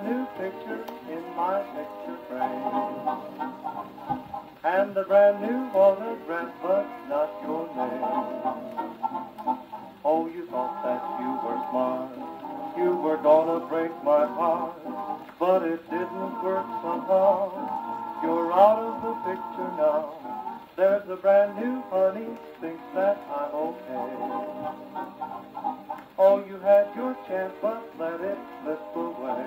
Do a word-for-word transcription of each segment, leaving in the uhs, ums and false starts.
brand new picture in my picture frame. And the brand new autograph, but not your name. Oh, you thought that you were smart, you were gonna break my heart, but it didn't work somehow. You're out of the picture now. There's a brand new honey, thinks that I'm okay. Oh, you had your chance, but let it slip away.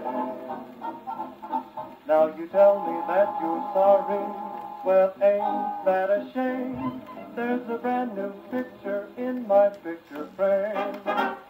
Now you tell me that you're sorry, well, ain't that a shame? There's a brand new picture in my picture frame.